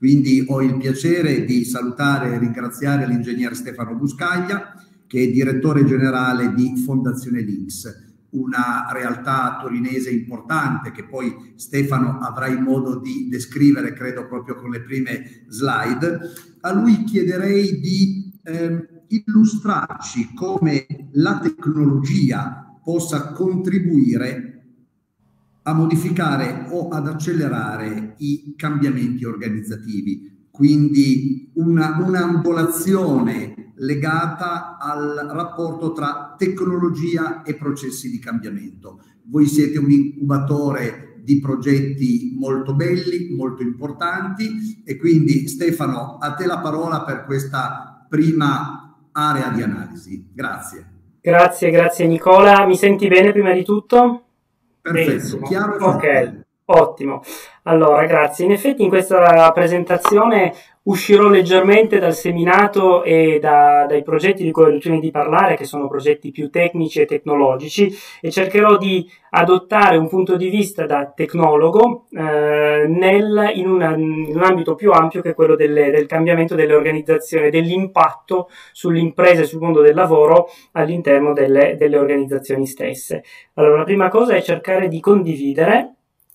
Quindi ho il piacere di salutare e ringraziare l'ingegner Stefano Buscaglia, che è direttore generale di Fondazione Links, una realtà torinese importante che poi Stefano avrai modo di descrivere, credo, proprio con le prime slide. A lui chiederei di illustrarci come la tecnologia possa contribuire a modificare o ad accelerare i cambiamenti organizzativi, quindi un'angolazione legata al rapporto tra tecnologia e processi di cambiamento. Voi siete un incubatore di progetti molto belli, molto importanti, e quindi Stefano, a te la parola per questa prima area di analisi. Grazie. Grazie Nicola. Mi senti bene prima di tutto? Perfetto, Benissimo. chiaro e Ok, ottimo. Allora, grazie. In effetti in questa presentazione uscirò leggermente dal seminato e dai progetti di cui ho l'abitudine di parlare, che sono progetti più tecnici e tecnologici, e cercherò di adottare un punto di vista da tecnologo in un ambito più ampio, che è quello del cambiamento delle organizzazioni, dell'impatto sulle imprese e sul mondo del lavoro all'interno delle organizzazioni stesse. Allora, la prima cosa è cercare di condividere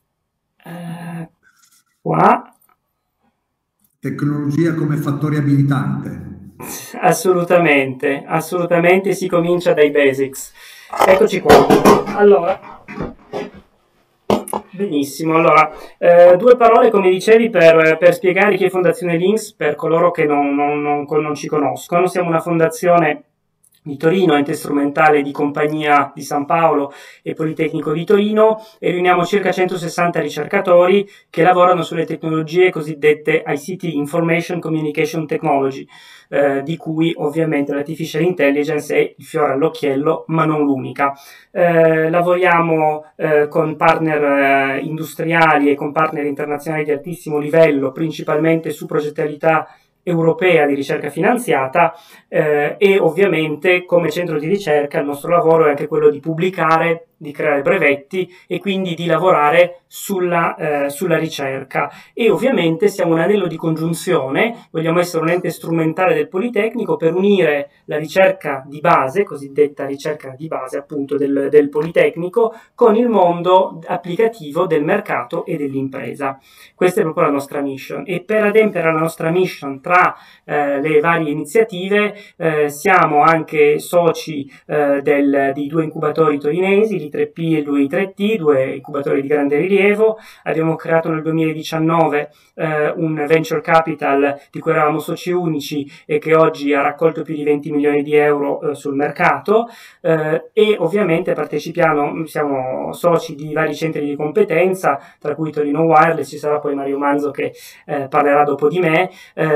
qua. Tecnologia come fattore abilitante. Assolutamente, assolutamente, si comincia dai basics. Eccoci qua. Allora, benissimo. Allora, due parole, come dicevi, per spiegare chi è Fondazione Links, per coloro che non ci conoscono. Siamo una fondazione di Torino, ente strumentale di Compagnia di San Paolo e Politecnico di Torino, e riuniamo circa 160 ricercatori che lavorano sulle tecnologie cosiddette ICT, Information Communication Technology, di cui ovviamente l'Artificial Intelligence è il fiore all'occhiello, ma non l'unica. Lavoriamo con partner industriali e con partner internazionali di altissimo livello, principalmente su progettualità europea di ricerca finanziata, e ovviamente come centro di ricerca il nostro lavoro è anche quello di pubblicare, di creare brevetti e quindi di lavorare sulla ricerca. E ovviamente siamo un anello di congiunzione, vogliamo essere un ente strumentale del Politecnico per unire la ricerca di base, cosiddetta ricerca di base appunto del Politecnico, con il mondo applicativo del mercato e dell'impresa. Questa è proprio la nostra mission, e per adempiere alla nostra mission tra le varie iniziative siamo anche soci di due incubatori torinesi, l'I3P e l'I3T, due incubatori di grande rilievo. Abbiamo creato nel 2019 un venture capital di cui eravamo soci unici e che oggi ha raccolto più di 20 milioni di euro sul mercato, e ovviamente siamo soci di vari centri di competenza, tra cui Torino Wireless. Ci sarà poi Mario Manzo che parlerà dopo di me,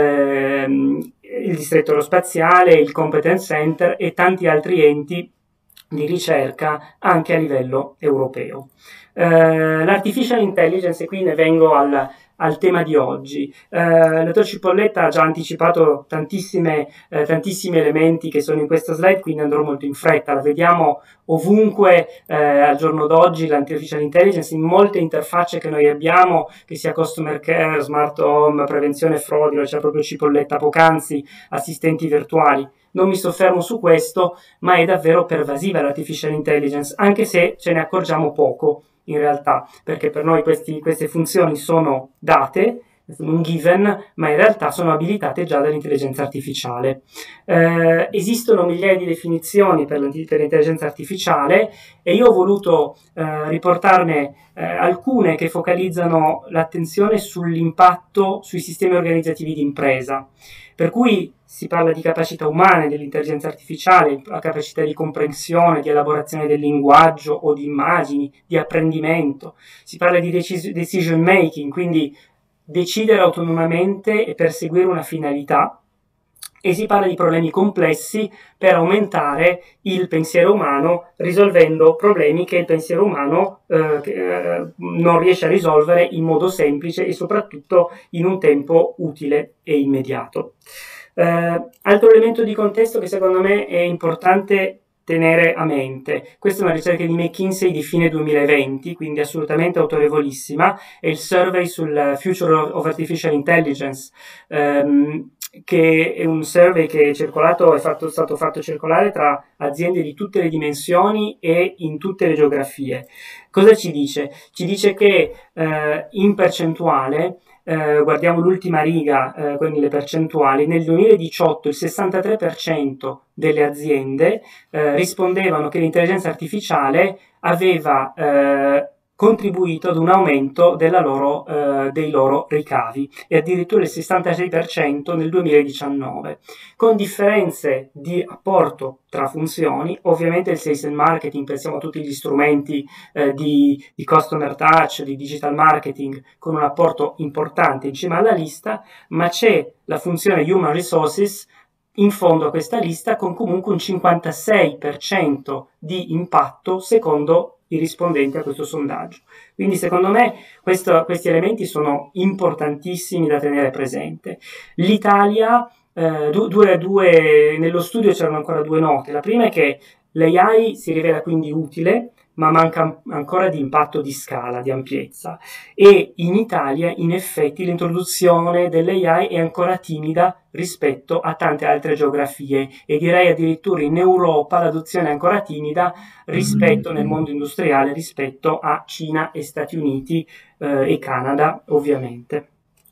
il distretto aerospaziale, il Competence Center e tanti altri enti di ricerca anche a livello europeo. L'artificial intelligence, e qui ne vengo al tema di oggi. Il dottor Cipolletta ha già anticipato tantissimi elementi che sono in questa slide, quindi andrò molto in fretta. La vediamo ovunque al giorno d'oggi, l'artificial intelligence, in molte interfacce che noi abbiamo, che sia customer care, smart home, prevenzione frodi, c'è proprio Cipolletta poc'anzi, assistenti virtuali. Non mi soffermo su questo, ma è davvero pervasiva l'artificial intelligence, anche se ce ne accorgiamo poco in realtà, perché per noi queste funzioni sono date, sono un given, ma in realtà sono abilitate già dall'intelligenza artificiale. Esistono migliaia di definizioni per l'intelligenza artificiale, e io ho voluto riportarne alcune che focalizzano l'attenzione sull'impatto sui sistemi organizzativi di impresa. Per cui si parla di capacità umane dell'intelligenza artificiale, la capacità di comprensione, di elaborazione del linguaggio o di immagini, di apprendimento. Si parla di decision making, quindi decidere autonomamente e perseguire una finalità, e si parla di problemi complessi per aumentare il pensiero umano, risolvendo problemi che il pensiero umano non riesce a risolvere in modo semplice e soprattutto in un tempo utile e immediato. Altro elemento di contesto che secondo me è importante tenere a mente. Questa è una ricerca di McKinsey di fine 2020, quindi assolutamente autorevolissima, è il survey sul Future of Artificial Intelligence, che è un survey che è circolato, stato fatto circolare tra aziende di tutte le dimensioni e in tutte le geografie. Cosa ci dice? Ci dice che in percentuale, guardiamo l'ultima riga, quindi le percentuali, nel 2018 il 63% delle aziende rispondevano che l'intelligenza artificiale aveva contribuito ad un aumento dei loro ricavi, e addirittura il 66% nel 2019, con differenze di apporto tra funzioni. Ovviamente il sales and marketing, pensiamo a tutti gli strumenti di customer touch, di digital marketing, con un apporto importante in cima alla lista, ma c'è la funzione human resources in fondo a questa lista con comunque un 56% di impatto secondo i rispondenti a questo sondaggio. Quindi secondo me questi elementi sono importantissimi da tenere presente. L'Italia, nello studio c'erano ancora due note. La prima è che l'AI si rivela quindi utile, ma manca ancora di impatto di scala, di ampiezza, e in Italia in effetti l'introduzione dell'AI è ancora timida rispetto a tante altre geografie, e direi addirittura in Europa l'adozione è ancora timida rispetto nel mondo industriale rispetto a Cina e Stati Uniti e Canada ovviamente.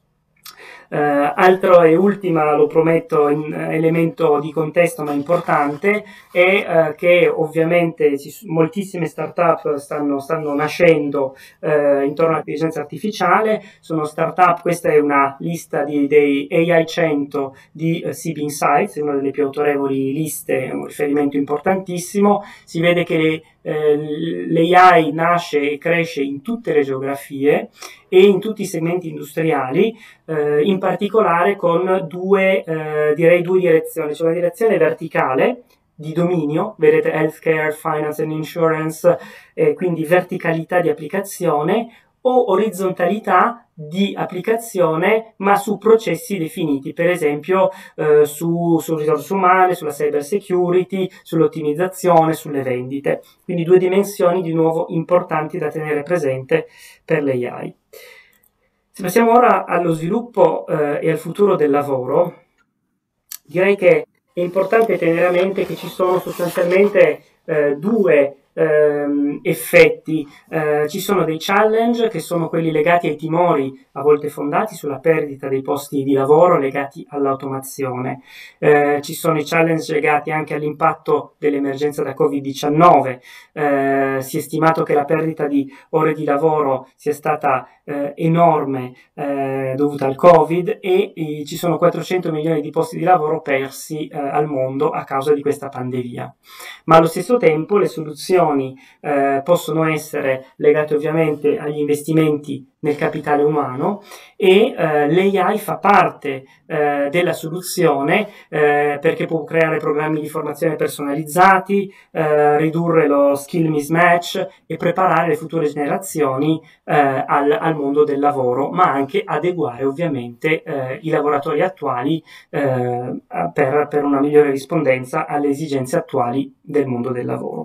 Altro e ultima, lo prometto, elemento di contesto ma importante è che ovviamente moltissime startup stanno nascendo intorno all'intelligenza artificiale. Sono startup, questa è una lista dei AI 100 di SIB Insights, è una delle più autorevoli liste, è un riferimento importantissimo. Si vede che l'AI nasce e cresce in tutte le geografie e in tutti i segmenti industriali, in particolare con due direzioni. C'è una direzione verticale di dominio, vedete healthcare, finance and insurance, quindi verticalità di applicazione, o orizzontalità di applicazione ma su processi definiti, per esempio su risorse umane, sulla cyber security, sull'ottimizzazione, sulle vendite. Quindi due dimensioni di nuovo importanti da tenere presente per l'AI. Se passiamo ora allo sviluppo e al futuro del lavoro, direi che è importante tenere a mente che ci sono sostanzialmente due effetti. Ci sono dei challenge che sono quelli legati ai timori, a volte fondati sulla perdita dei posti di lavoro legati all'automazione. Ci sono i challenge legati anche all'impatto dell'emergenza da Covid-19. Si è stimato che la perdita di ore di lavoro sia stata enorme dovuta al Covid, e ci sono 400 milioni di posti di lavoro persi al mondo a causa di questa pandemia. Ma allo stesso tempo le soluzioni possono essere legate ovviamente agli investimenti nel capitale umano, e l'AI fa parte della soluzione perché può creare programmi di formazione personalizzati, ridurre lo skill mismatch e preparare le future generazioni al mondo del lavoro, ma anche adeguare ovviamente i lavoratori attuali per una migliore rispondenza alle esigenze attuali del mondo del lavoro.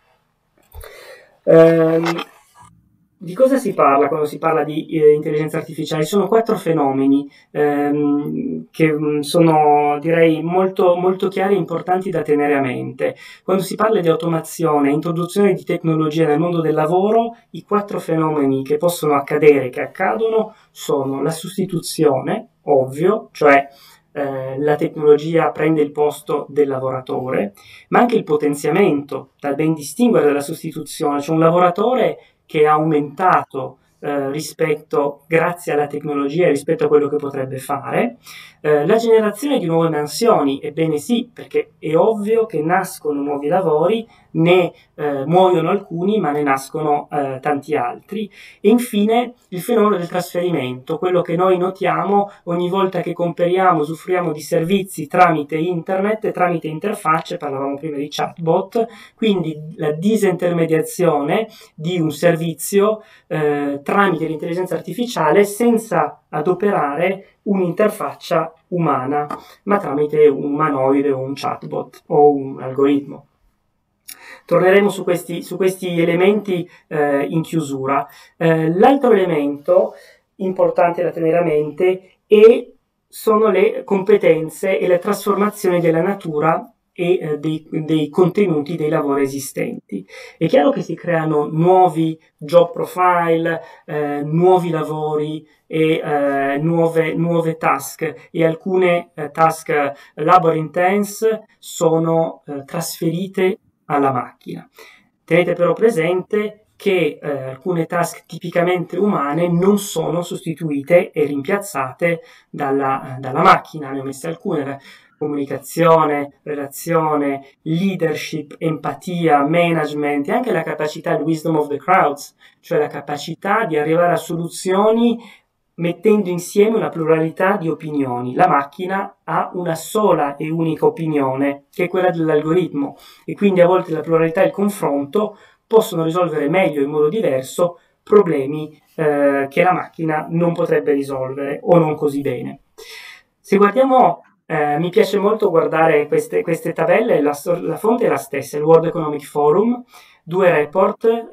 Di cosa si parla quando si parla di intelligenza artificiale? Ci sono 4 fenomeni che sono, direi, molto, molto chiari e importanti da tenere a mente. Quando si parla di automazione e introduzione di tecnologia nel mondo del lavoro, i 4 fenomeni che possono accadere, che accadono, sono la sostituzione, ovvio, cioè la tecnologia prende il posto del lavoratore, ma anche il potenziamento, da ben distinguere dalla sostituzione, cioè un lavoratore che ha aumentato grazie alla tecnologia, rispetto a quello che potrebbe fare. La generazione di nuove mansioni, ebbene sì, perché è ovvio che nascono nuovi lavori, ne muoiono alcuni, ma ne nascono tanti altri. E infine il fenomeno del trasferimento, quello che noi notiamo ogni volta che comperiamo, usufruiamo di servizi tramite internet e tramite interfacce, parlavamo prima di chatbot, quindi la disintermediazione di un servizio tramite l'intelligenza artificiale senza adoperare un'interfaccia umana, ma tramite un umanoide o un chatbot o un algoritmo. Torneremo su questi elementi in chiusura. L'altro elemento importante da tenere a mente sono le competenze e le trasformazioni della natura e dei contenuti dei lavori esistenti. È chiaro che si creano nuovi job profile, nuovi lavori e nuove task, e alcune task labor intense sono trasferite alla macchina. Tenete però presente che alcune task tipicamente umane non sono sostituite e rimpiazzate dalla macchina. Ne ho messe alcune: comunicazione, relazione, leadership, empatia, management, e anche la capacità, il wisdom of the crowds, cioè la capacità di arrivare a soluzioni mettendo insieme una pluralità di opinioni. La macchina ha una sola e unica opinione, che è quella dell'algoritmo, e quindi a volte la pluralità e il confronto possono risolvere meglio in modo diverso problemi che la macchina non potrebbe risolvere o non così bene. Se guardiamo, mi piace molto guardare queste tabelle, la fonte è la stessa, il World Economic Forum, 2 report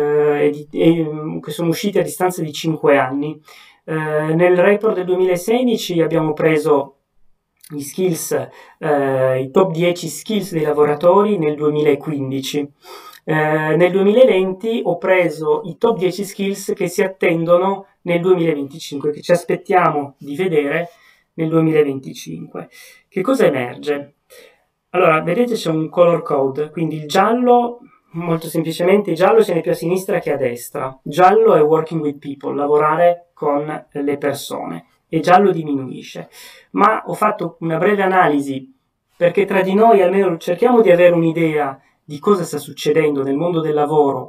che sono usciti a distanza di 5 anni. Nel report del 2016 abbiamo preso gli skills, i top 10 skills dei lavoratori nel 2015. Nel 2020 ho preso i top 10 skills che si attendono nel 2025, che ci aspettiamo di vedere nel 2025. Che cosa emerge? Allora, vedete c'è un color code, quindi il giallo, molto semplicemente, il giallo ce n'è più a sinistra che a destra. Giallo è working with people, lavorare con le persone, e giallo diminuisce. Ma ho fatto una breve analisi, perché tra di noi almeno cerchiamo di avere un'idea di cosa sta succedendo nel mondo del lavoro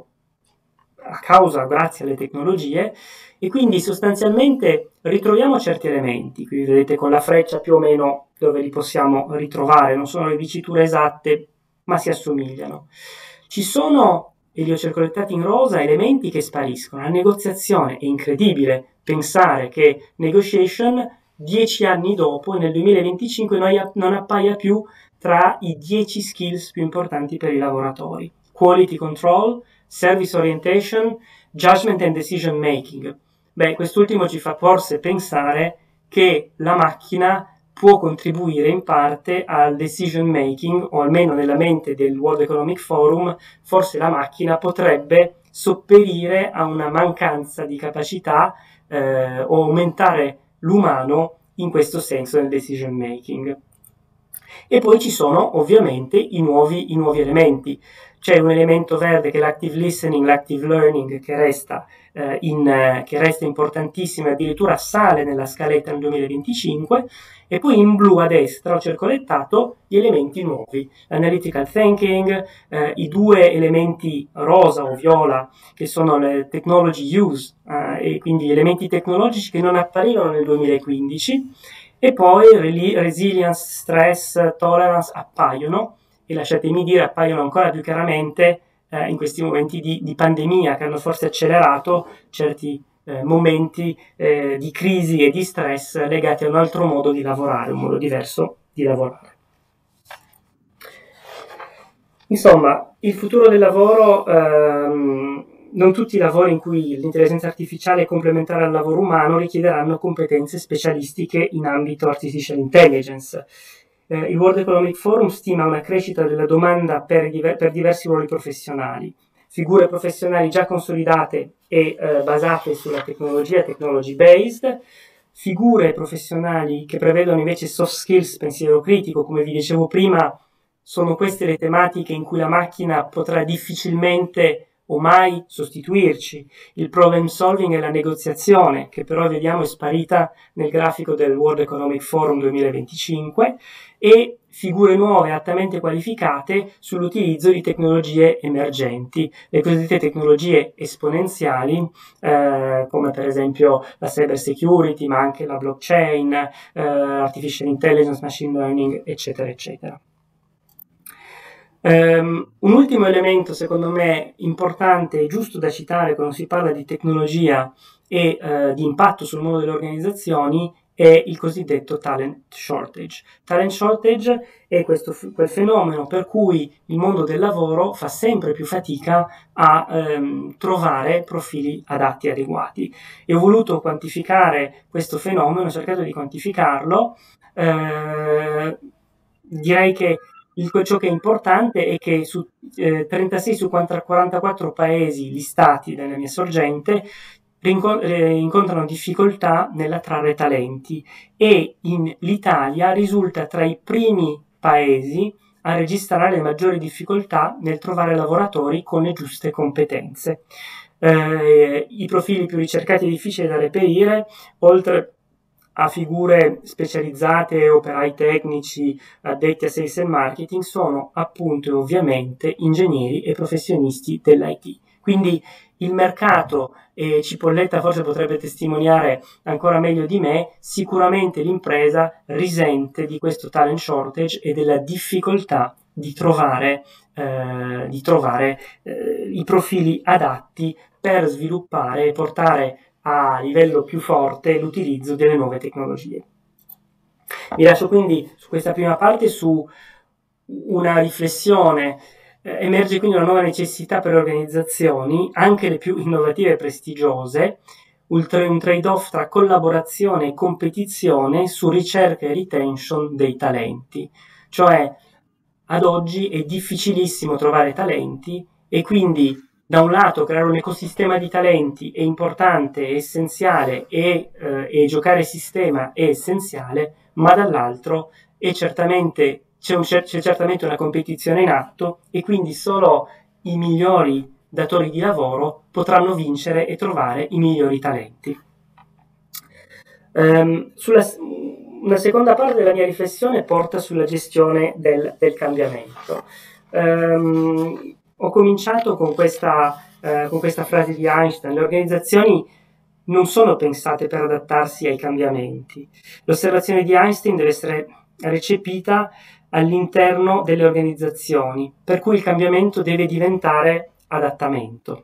grazie alle tecnologie, e quindi sostanzialmente ritroviamo certi elementi. Qui vedete con la freccia più o meno dove li possiamo ritrovare, non sono le diciture esatte, ma si assomigliano. Ci sono, e li ho circolettati in rosa, elementi che spariscono. La negoziazione è incredibile pensare che negotiation 10 anni dopo, nel 2025, non appaia più tra i 10 skills più importanti per i lavoratori. Quality control, service orientation, judgment and decision making. Beh, quest'ultimo ci fa forse pensare che la macchina può contribuire in parte al decision making, o almeno nella mente del World Economic Forum, forse la macchina potrebbe sopperire a una mancanza di capacità o aumentare l'umano in questo senso nel decision making. E poi ci sono ovviamente i nuovi elementi. C'è un elemento verde che è l'active listening, l'active learning, che resta importantissimo e addirittura sale nella scaletta nel 2025, e poi in blu a destra ho circolettato gli elementi nuovi, analytical thinking, i 2 elementi rosa o viola che sono le technology use, e quindi gli elementi tecnologici che non apparivano nel 2015, e poi resilience, stress, tolerance appaiono, e lasciatemi dire appaiono ancora più chiaramente in questi momenti di pandemia, che hanno forse accelerato certi momenti di crisi e di stress legati a un altro modo di lavorare, un modo diverso di lavorare. Insomma, il futuro del lavoro, non tutti i lavori in cui l'intelligenza artificiale è complementare al lavoro umano richiederanno competenze specialistiche in ambito artificial intelligence. Il World Economic Forum stima una crescita della domanda per diversi ruoli professionali, figure professionali già consolidate e basate sulla tecnologia, technology based, figure professionali che prevedono invece soft skills, pensiero critico. Come vi dicevo prima, sono queste le tematiche in cui la macchina potrà difficilmente o mai sostituirci. Il problem solving e la negoziazione, che però vediamo è sparita nel grafico del World Economic Forum 2025, e figure nuove altamente qualificate sull'utilizzo di tecnologie emergenti, le cosiddette tecnologie esponenziali, come per esempio la cyber security, ma anche la blockchain, artificial intelligence, machine learning, eccetera, eccetera. Un ultimo elemento secondo me importante e giusto da citare quando si parla di tecnologia e di impatto sul mondo delle organizzazioni è il cosiddetto talent shortage. Talent shortage è quel fenomeno per cui il mondo del lavoro fa sempre più fatica a trovare profili adatti e adeguati. E ho voluto quantificare questo fenomeno, ho cercato di quantificarlo. Direi che ciò che è importante è che su 36 su 44 paesi listati nella mia sorgente incontrano difficoltà nell'attrarre talenti e l'Italia risulta tra i primi paesi a registrare le maggiori difficoltà nel trovare lavoratori con le giuste competenze. I profili più ricercati e difficili da reperire, oltre a figure specializzate, operai tecnici, addetti a sales e marketing, sono appunto e ovviamente ingegneri e professionisti dell'IT. Quindi il mercato, e Cipolletta forse potrebbe testimoniare ancora meglio di me, sicuramente l'impresa risente di questo talent shortage e della difficoltà di trovare i profili adatti per sviluppare e portare a livello più forte l'utilizzo delle nuove tecnologie. Vi lascio quindi su questa prima parte su una riflessione. Emerge quindi una nuova necessità per le organizzazioni, anche le più innovative e prestigiose, un trade-off tra collaborazione e competizione su ricerca e retention dei talenti. Cioè, ad oggi è difficilissimo trovare talenti e quindi da un lato creare un ecosistema di talenti è importante, è essenziale e giocare sistema è essenziale, ma dall'altro c'è certamente una competizione in atto e quindi solo i migliori datori di lavoro potranno vincere e trovare i migliori talenti. Una seconda parte della mia riflessione porta sulla gestione del cambiamento. Ho cominciato con questa frase di Einstein: le organizzazioni non sono pensate per adattarsi ai cambiamenti. L'osservazione di Einstein deve essere recepita all'interno delle organizzazioni, per cui il cambiamento deve diventare adattamento.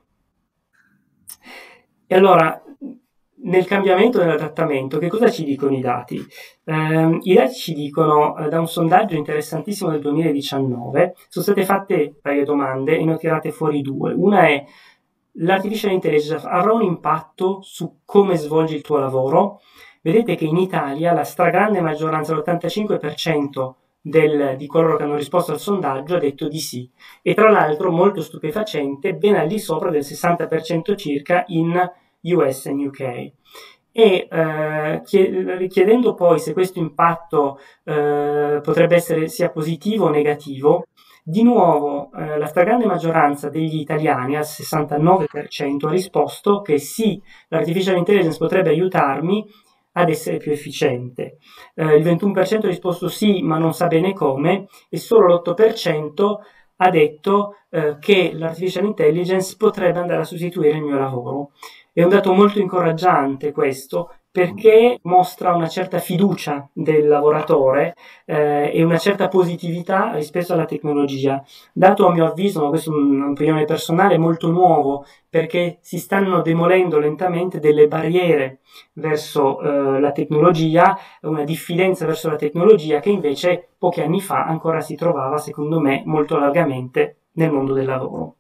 E allora, nel cambiamento e nell'adattamento, che cosa ci dicono i dati? I dati ci dicono, da un sondaggio interessantissimo del 2019, sono state fatte varie domande e ne ho tirate fuori due. Una è: l'artificial intelligence avrà un impatto su come svolgi il tuo lavoro? Vedete che in Italia la stragrande maggioranza, l'85% di coloro che hanno risposto al sondaggio ha detto di sì, e tra l'altro molto stupefacente, ben al di sopra del 60% circa in US e UK. E chiedendo poi se questo impatto potrebbe essere sia positivo o negativo, di nuovo la stragrande maggioranza degli italiani, al 69%, ha risposto che sì, l'artificial intelligence potrebbe aiutarmi ad essere più efficiente. Il 21% ha risposto sì, ma non sa bene come, e solo l'8% ha detto che l'artificial intelligence potrebbe andare a sostituire il mio lavoro. È un dato molto incoraggiante questo, perché mostra una certa fiducia del lavoratore e una certa positività rispetto alla tecnologia. Dato, a mio avviso, ma questa è un'opinione personale, molto nuovo, perché si stanno demolendo lentamente delle barriere verso la tecnologia, una diffidenza verso la tecnologia che invece pochi anni fa ancora si trovava, secondo me, molto largamente nel mondo del lavoro.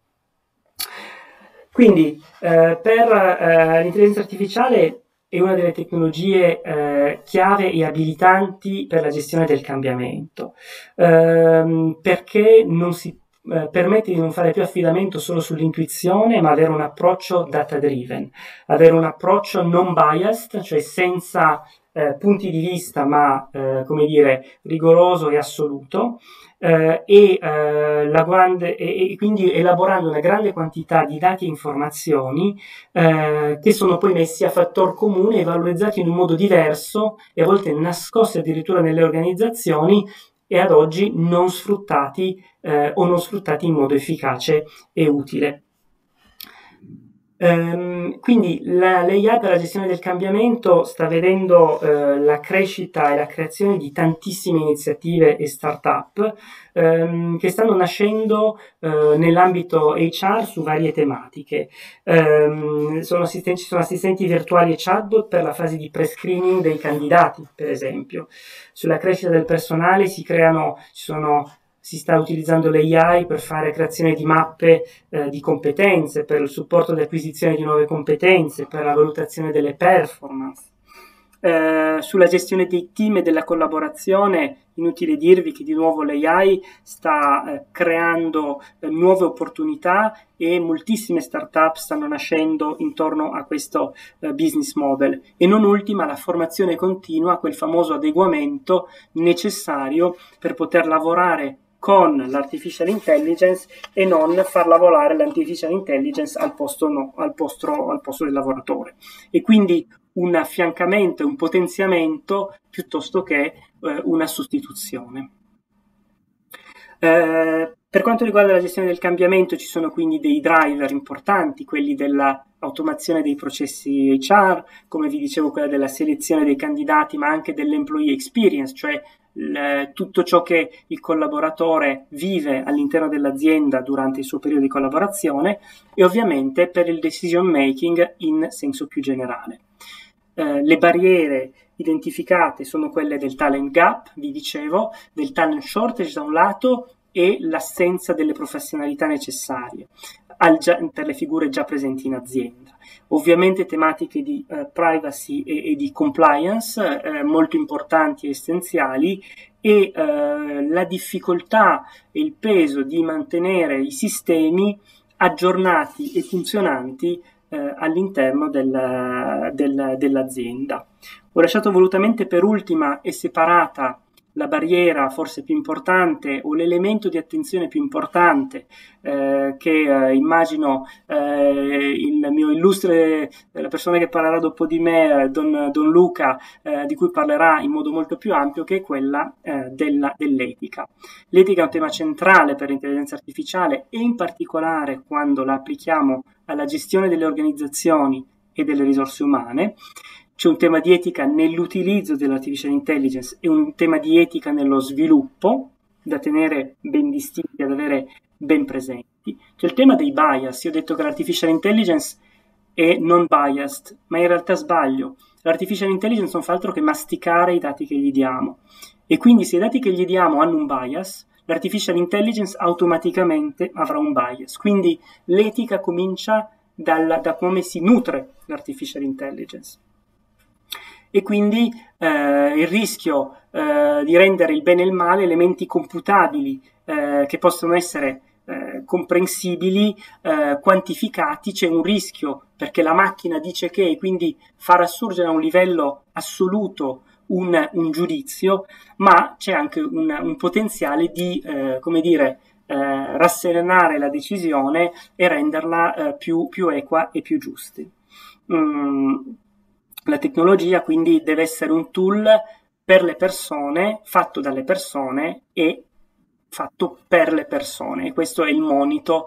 Quindi per l'intelligenza artificiale è una delle tecnologie chiave e abilitanti per la gestione del cambiamento, perché non si permette di non fare più affidamento solo sull'intuizione, ma avere un approccio data driven, avere un approccio non biased, cioè senza punti di vista, ma come dire, rigoroso e assoluto, e quindi elaborando una grande quantità di dati e informazioni che sono poi messi a fattor comune e valorizzati in un modo diverso e a volte nascosti addirittura nelle organizzazioni e ad oggi non sfruttati o non sfruttati in modo efficace e utile. Quindi l'AI per la gestione del cambiamento sta vedendo la crescita e la creazione di tantissime iniziative e start-up che stanno nascendo nell'ambito HR su varie tematiche. Ci sono assistenti virtuali e chatbot per la fase di pre-screening dei candidati, per esempio. Sulla crescita del personale si sta utilizzando l'AI per fare creazione di mappe di competenze, per il supporto di acquisizione di nuove competenze, per la valutazione delle performance. Sulla gestione dei team e della collaborazione, inutile dirvi che di nuovo l'AI sta creando nuove opportunità e moltissime start-up stanno nascendo intorno a questo business model. E non ultima la formazione continua, quel famoso adeguamento necessario per poter lavorare con l'artificial intelligence e non far lavorare l'artificial intelligence al posto del lavoratore. E quindi un affiancamento e un potenziamento piuttosto che una sostituzione. Per quanto riguarda la gestione del cambiamento ci sono quindi dei driver importanti, quelli dell'automazione dei processi HR, come vi dicevo quella della selezione dei candidati, ma anche dell'employee experience, cioè tutto ciò che il collaboratore vive all'interno dell'azienda durante il suo periodo di collaborazione, e ovviamente per il decision making in senso più generale. Le barriere identificate sono quelle del talent gap, vi dicevo, del talent shortage da un lato e l'assenza delle professionalità necessarie per le figure già presenti in azienda. Ovviamente tematiche di privacy e di compliance molto importanti e essenziali, e la difficoltà e il peso di mantenere i sistemi aggiornati e funzionanti all'interno dell'azienda. Ho lasciato volutamente per ultima e separata la barriera forse più importante o l'elemento di attenzione più importante che immagino il mio illustre, la persona che parlerà dopo di me, Don Luca, di cui parlerà in modo molto più ampio, che è quella dell'etica. L'etica è un tema centrale per l'intelligenza artificiale e in particolare quando la applichiamo alla gestione delle organizzazioni e delle risorse umane. C'è un tema di etica nell'utilizzo dell'artificial intelligence e un tema di etica nello sviluppo, da tenere ben distinti, da avere ben presenti. C'è il tema dei bias. Io ho detto che l'artificial intelligence è non biased, ma in realtà sbaglio. L'artificial intelligence non fa altro che masticare i dati che gli diamo. E quindi se i dati che gli diamo hanno un bias, l'artificial intelligence automaticamente avrà un bias. Quindi l'etica comincia da come si nutre l'artificial intelligence. E quindi il rischio di rendere il bene e il male elementi computabili che possono essere comprensibili, quantificati. C'è un rischio perché la macchina dice che, e quindi far assurgere a un livello assoluto un giudizio, ma c'è anche un potenziale di, rasserenare la decisione e renderla più equa e più giusta. La tecnologia quindi deve essere un tool per le persone, fatto dalle persone e fatto per le persone. E questo è il monito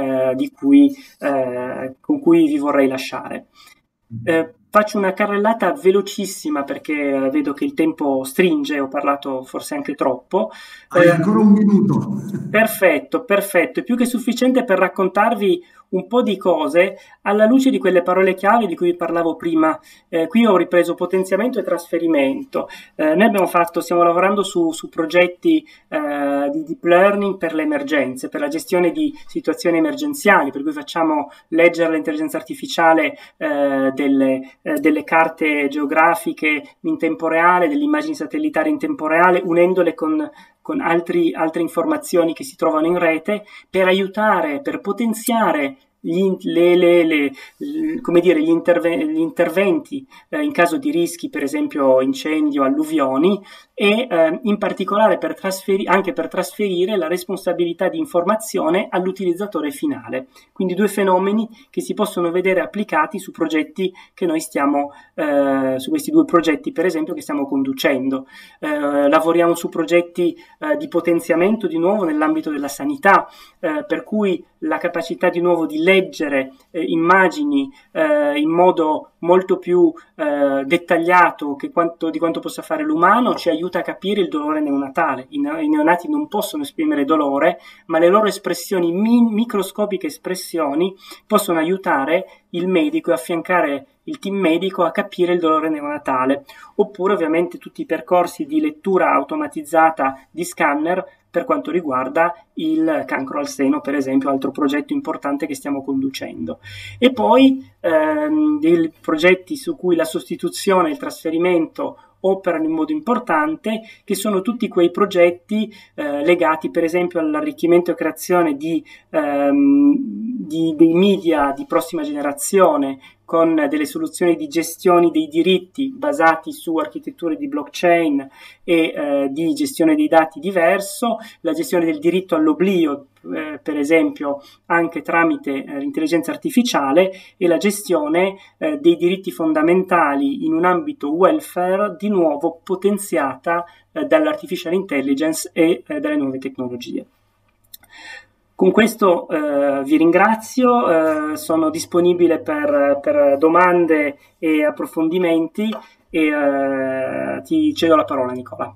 con cui vi vorrei lasciare. Faccio una carrellata velocissima perché vedo che il tempo stringe, ho parlato forse anche troppo. Hai ancora un minuto. Perfetto, è più che sufficiente per raccontarvi un po' di cose alla luce di quelle parole chiave di cui vi parlavo prima. Qui ho ripreso potenziamento e trasferimento. Noi stiamo lavorando su progetti di deep learning per le emergenze, per la gestione di situazioni emergenziali, per cui facciamo leggere all'intelligenza artificiale delle carte geografiche in tempo reale, delle immagini satellitari in tempo reale, unendole con altre informazioni che si trovano in rete, per aiutare, per potenziare gli interventi in caso di rischi, per esempio incendi o alluvioni, e in particolare anche per trasferire la responsabilità di informazione all'utilizzatore finale. Quindi due fenomeni che si possono vedere applicati su progetti che noi su questi due progetti, per esempio, che stiamo conducendo. Lavoriamo su progetti di potenziamento di nuovo nell'ambito della sanità, per cui la capacità di nuovo di leggere immagini in modo molto più dettagliato di quanto possa fare l'umano, ci aiuta a capire il dolore neonatale. I neonati non possono esprimere dolore, ma le loro espressioni, microscopiche espressioni, possono aiutare il medico e affiancare il team medico a capire il dolore neonatale. Oppure ovviamente tutti i percorsi di lettura automatizzata di scanner per quanto riguarda il cancro al seno, per esempio, altro progetto importante che stiamo conducendo. E poi dei progetti su cui la sostituzione e il trasferimento operano in modo importante, che sono tutti quei progetti legati per esempio all'arricchimento e creazione dei media di prossima generazione, con delle soluzioni di gestione dei diritti basati su architetture di blockchain e di gestione dei dati diverso, la gestione del diritto all'oblio, per esempio anche tramite l'intelligenza artificiale, e la gestione dei diritti fondamentali in un ambito welfare, di nuovo potenziata dall'artificial intelligence e dalle nuove tecnologie. Con questo vi ringrazio, sono disponibile per domande e approfondimenti e ti cedo la parola, Nicola.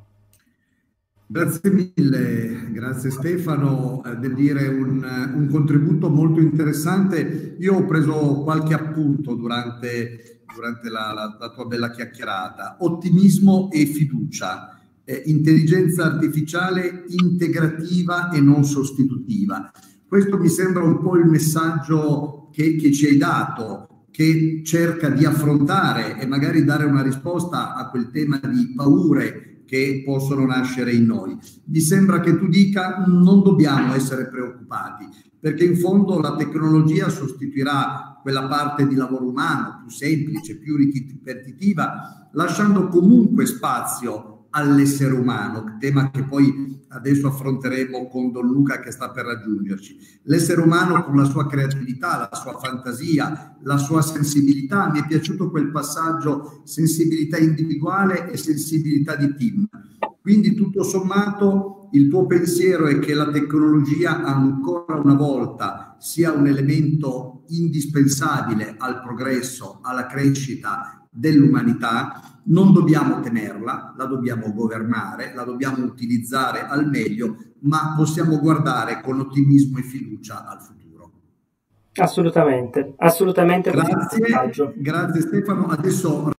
Grazie mille, grazie Stefano, devo dire un contributo molto interessante. Io ho preso qualche appunto durante la tua bella chiacchierata. Ottimismo e fiducia. Intelligenza artificiale integrativa e non sostitutiva. Questo mi sembra un po' il messaggio che ci hai dato, che cerca di affrontare e magari dare una risposta a quel tema di paure che possono nascere in noi. Mi sembra che tu dica non dobbiamo essere preoccupati, perché in fondo la tecnologia sostituirà quella parte di lavoro umano più semplice, più ripetitiva, lasciando comunque spazio all'essere umano, tema che poi adesso affronteremo con Don Luca che sta per raggiungerci. L'essere umano con la sua creatività, la sua fantasia, la sua sensibilità. Mi è piaciuto quel passaggio, sensibilità individuale e sensibilità di team. Quindi tutto sommato il tuo pensiero è che la tecnologia ancora una volta sia un elemento indispensabile al progresso, alla crescita dell'umanità. Non dobbiamo temerla, la dobbiamo governare, la dobbiamo utilizzare al meglio, ma possiamo guardare con ottimismo e fiducia al futuro. Assolutamente, assolutamente. Grazie, grazie Stefano. Adesso